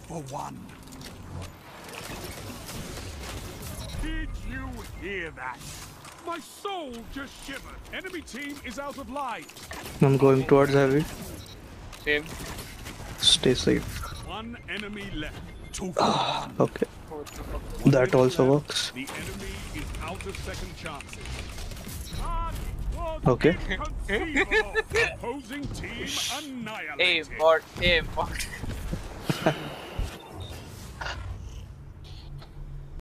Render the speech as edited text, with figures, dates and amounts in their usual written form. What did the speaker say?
for one. Did you hear that? My soul just shivered. Enemy team is out of life. I'm going towards heavy. Same. Stay safe. One enemy left. 2 for 1. Okay. What the fuck? One That minute also left. works. The enemy is out of second chances. Target was Okay. inconceivable. Opposing team Aim annihilated. bot, aim bot.